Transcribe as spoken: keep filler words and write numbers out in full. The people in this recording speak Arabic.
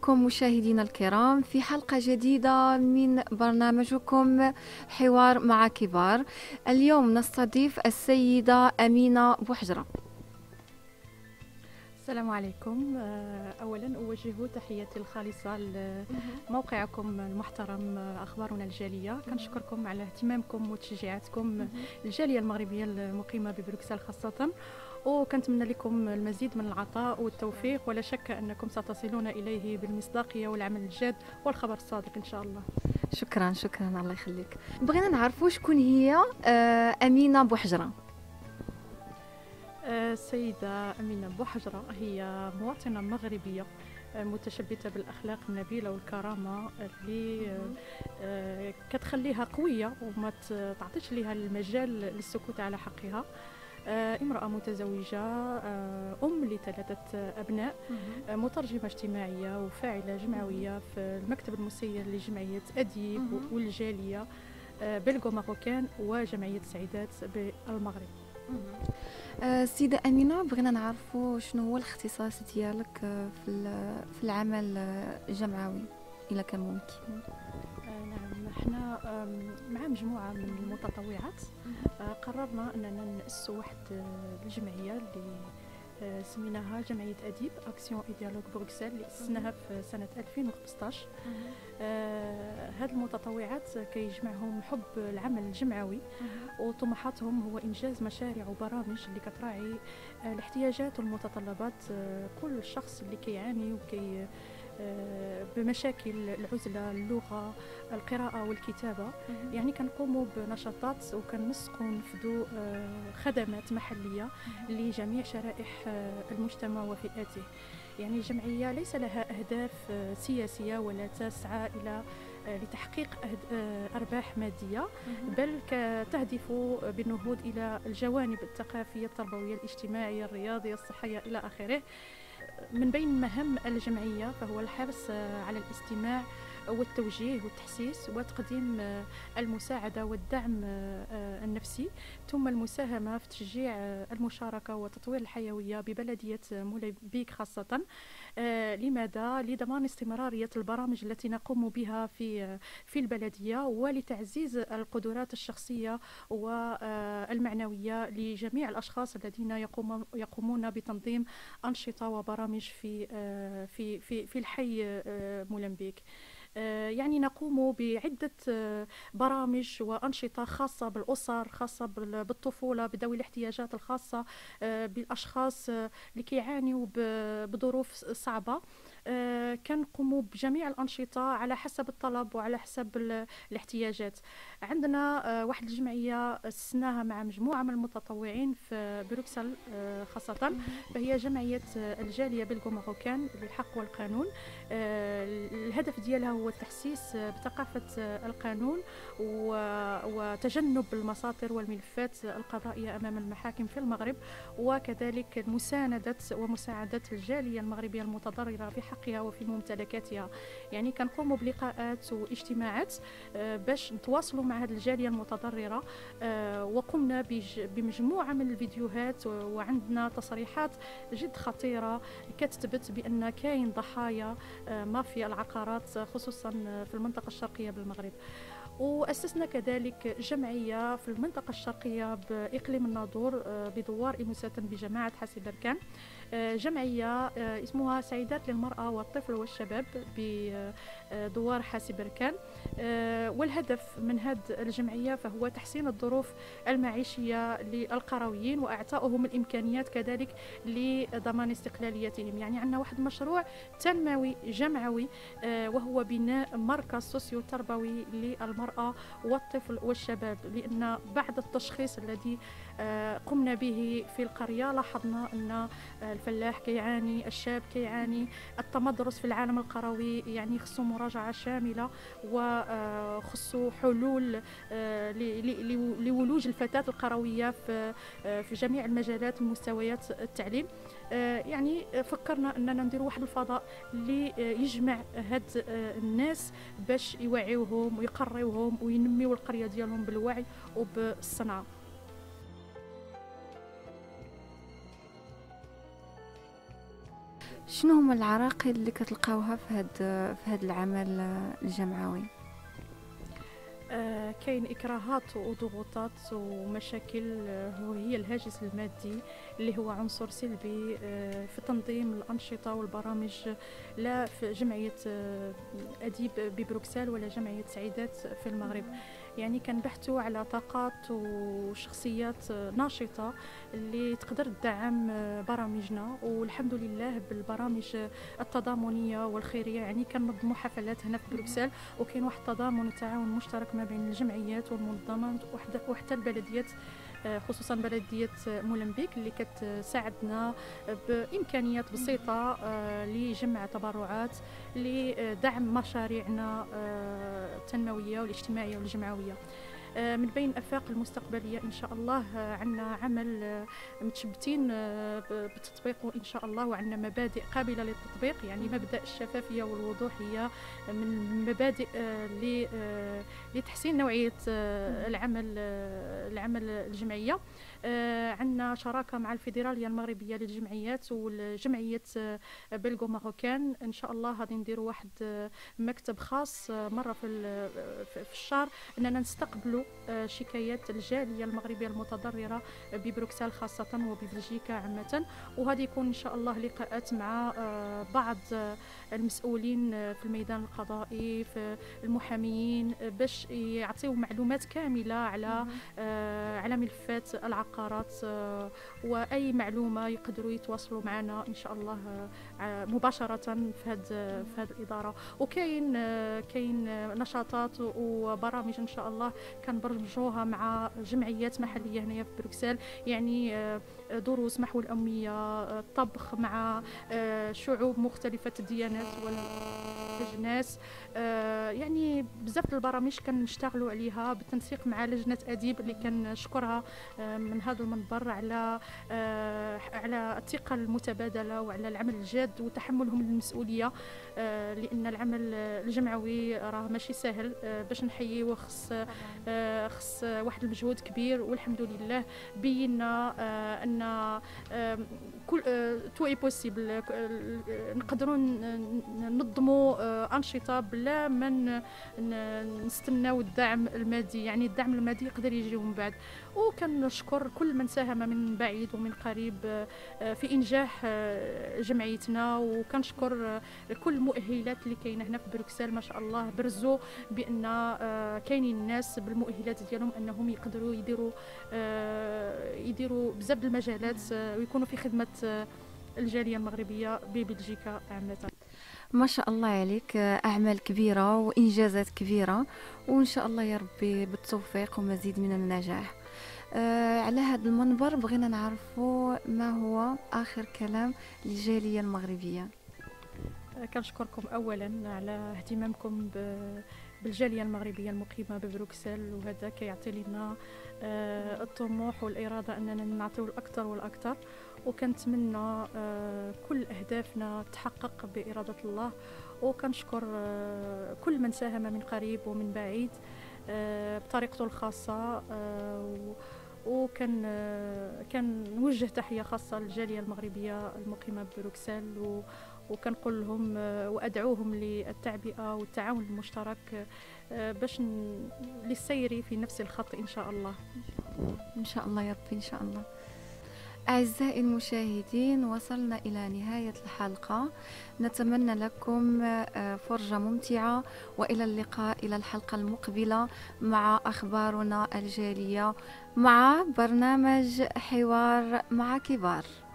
بكم مشاهدينا الكرام في حلقة جديدة من برنامجكم حوار مع كبار. اليوم نستضيف السيدة أمينة بوحجرة. السلام عليكم. أولا أوجه تحياتي الخالصة لموقعكم المحترم أخبارنا الجالية. كنشكركم على اهتمامكم وتشجيعاتكم الجالية المغربية المقيمة ببروكسل خاصة، وكنتمنى لكم المزيد من العطاء والتوفيق، ولا شك أنكم ستصلون إليه بالمصداقية والعمل الجاد والخبر الصادق إن شاء الله. شكرا شكرا الله يخليك. بغينا نعرفوا شكون هي أمينة بوحجرة. السيدة أمينة بوحجرة هي مواطنة مغربية متشبثة بالأخلاق النبيلة والكرامة اللي كتخليها قوية وما تعطيش لها المجال للسكوت على حقها. امرأة متزوجة، أم لثلاثة أبناء، مترجمة اجتماعية وفاعلة جمعوية في المكتب المسير لجمعية أديب والجالية بلغو ماروكان وجمعية سعيدات بالمغرب. السيدة أمينة، بغينا نعرفوا شنو هو الاختصاص ديالك في في العمل الجمعوي إذا كان ممكن. نعم، احنا مع مجموعة من المتطوعات قررنا أننا نأسس واحد الجمعية اللي سميناها جمعية أديب أكسيون إي ديالوغ بروكسل، اللي أسسناها في سنة ألفين وخمسطاش. آه هاد المتطوعات كيجمعهم حب العمل الجمعوي، وطموحاتهم هو إنجاز مشاريع وبرامج اللي كتراعي آه الاحتياجات والمتطلبات آه كل شخص اللي كيعاني وكي آه بمشاكل العزلة، اللغة، القراءة والكتابة. يعني كنقوموا بنشاطات وكنسقوا ونفدوا آه خدمات محلية لجميع شرائح آه المجتمع وفئاته. يعني الجمعية ليس لها أهداف آه سياسية ولا تسعى إلى آه لتحقيق آه أرباح مادية، بل تهدف بالنهوض إلى الجوانب الثقافية التربوية الاجتماعية الرياضية الصحية إلى آخره. من بين مهام الجمعية فهو الحرص على الاستماع والتوجيه والتحسيس وتقديم المساعدة والدعم النفسي، ثم المساهمة في تشجيع المشاركة وتطوير الحيوية ببلدية مولمبيك خاصة. لماذا؟ لضمان استمرارية البرامج التي نقوم بها في في البلدية، ولتعزيز القدرات الشخصية والمعنوية لجميع الأشخاص الذين يقومون بتنظيم أنشطة وبرامج في في في في الحي مولمبيك. يعني نقوم بعدة برامج وأنشطة خاصة بالأسر، خاصة بالطفولة، بذوي الاحتياجات الخاصة، بالأشخاص اللي كيعانيوا بظروف صعبة. كنقوموا بجميع الأنشطة على حسب الطلب وعلى حسب الاحتياجات. عندنا واحد الجمعية أسسناها مع مجموعة من المتطوعين في بروكسل خاصة، فهي جمعية الجالية بلغو ماروكان للحق والقانون. الهدف ديالها هو التحسيس بثقافة القانون وتجنب المساطر والملفات القضائية أمام المحاكم في المغرب، وكذلك مساندة ومساعدة الجالية المغربية المتضررة في حقها وفي ممتلكاتها. يعني كنقوموا بلقاءات واجتماعات باش نتواصلوا مع هذه الجالية المتضررة، وقمنا بمجموعة من الفيديوهات، وعندنا تصريحات جد خطيرة كتثبت بأن كاين ضحايا مافيا العقارات خصوصا في المنطقة الشرقية بالمغرب. وأسسنا كذلك جمعية في المنطقة الشرقية بإقليم الناظور بدوار إنوسة بجماعة حاسي بركان، جمعية اسمها سعيدات للمرأة والطفل والشباب بدوار حاسي بركان. والهدف من هذه الجمعية فهو تحسين الظروف المعيشية للقرويين وإعطائهم الإمكانيات كذلك لضمان استقلاليتهم. يعني عندنا واحد مشروع تنموي جمعوي وهو بناء مركز سوسيو تربوي للمرأة والطفل والشباب، لأن بعد التشخيص الذي قمنا به في القرية لاحظنا أن الفلاح كيعاني، الشاب كيعاني، التمدرس في العالم القروي يعني خصو مراجعة شاملة وخصو حلول لولوج الفتاة القروية في في جميع المجالات ومستويات التعليم. يعني فكرنا أننا ندير واحد الفضاء اللي يجمع هاد الناس باش يوعيوهم ويقريوهم وينميوا القرية ديالهم بالوعي وبالصنعة. شنو هما العراقيل اللي كتلقاوها في هاد في هاد العمل الجمعوي؟ آه، كاين إكراهات وضغوطات ومشاكل، آه، وهي الهاجس المادي اللي هو عنصر سلبي آه، في تنظيم الأنشطة والبرامج، لا في جمعية آه، أديب ببروكسل ولا جمعية سعيدات في المغرب. يعني كنبحثوا على طاقات وشخصيات آه، ناشطة اللي تقدر تدعم آه، برامجنا، والحمد لله بالبرامج التضامنية والخيرية. يعني كننظموا حفلات هنا في بروكسل، وكاين واحد التضامن وتعاون مشترك ما بين الجمعيات والمنظمات وحتى البلديات، خصوصا بلدية مولمبيك اللي كتساعدنا بإمكانيات بسيطة لجمع تبرعات لدعم مشاريعنا التنموية والاجتماعية والجمعوية. من بين الآفاق المستقبلية إن شاء الله عندنا عمل متشبتين بالتطبيق إن شاء الله، وعندنا مبادئ قابلة للتطبيق. يعني مبدأ الشفافية والوضوح هي من المبادئ لتحسين نوعية العمل العمل الجمعية. عندنا شراكة مع الفيدرالية المغربية للجمعيات والجمعية بلغو ماروكان. إن شاء الله غادي نديروا واحد مكتب خاص مرة في في الشهر أننا نستقبلوا شكايات الجالية المغربية المتضررة ببروكسل خاصة وببلجيكا عامة، وهذه يكون إن شاء الله لقاءات مع بعض المسؤولين في الميدان القضائي، في المحاميين، باش يعطيو معلومات كاملة على على ملفات العقارات، وأي معلومة يقدروا يتواصلوا معنا إن شاء الله مباشرة في هذه في هذه الإدارة. وكاين كاين نشاطات وبرامج إن شاء الله كنبرمجوها مع جمعيات محلية هنايا في بروكسل، يعني دروس محو الأمية، طبخ مع شعوب مختلفة الديانات والأجناس. يعني بزاف البرامج كنشتغلوا عليها بالتنسيق مع لجنة أديب اللي كنشكرها من هذا المنبر على على الثقة المتبادلة وعلى العمل الجاد وتحملهم للمسؤولية، لأن العمل الجمعوي راه ماشي سهل باش نحييه، خص خص واحد المجهود كبير. والحمد لله بينا أن كل تو اي بوسيبل، نقدروا ننظموا أنشطة بلا ما نستناو الدعم المادي. يعني الدعم المادي يقدر يجي من بعد. وكنشكر كل من ساهم من بعيد ومن قريب في إنجاح جمعيتنا، وكنشكر كل المؤهلات اللي كاينه هنا في بروكسل. ما شاء الله برزوا بأن كاينين الناس بالمؤهلات ديالهم أنهم يقدروا يديروا يديروا بزاف المجالات ويكونوا في خدمة الجالية المغربية ببلجيكا عامة. ما شاء الله عليك، أعمال كبيرة وإنجازات كبيرة، وإن شاء الله يا ربي بالتوفيق ومزيد من النجاح. آه على هذا المنبر بغينا نعرفوا ما هو آخر كلام للجالية المغربية. كنشكركم أولا على اهتمامكم بالجالية المغربية المقيمة ببروكسل، وهذا كيعطي لنا آه الطموح والإرادة أننا نعطيو الأكثر والأكثر. وكنتمنى آه كل أهدافنا تحقق بإرادة الله. وكنشكر آه كل من ساهم من قريب ومن بعيد آه بطريقته الخاصة. آه وكان آه كان نوجه تحية خاصة للجالية المغربية المقيمة ببروكسل، وكنقول لهم آه وأدعوهم للتعبئة والتعاون المشترك آه باش للسير في نفس الخط إن شاء الله. إن شاء الله يا ربي إن شاء الله. أعزائي المشاهدين، وصلنا إلى نهاية الحلقة. نتمنى لكم فرجة ممتعة، وإلى اللقاء إلى الحلقة المقبلة مع أخبارنا الجالية مع برنامج حوار مع كبار.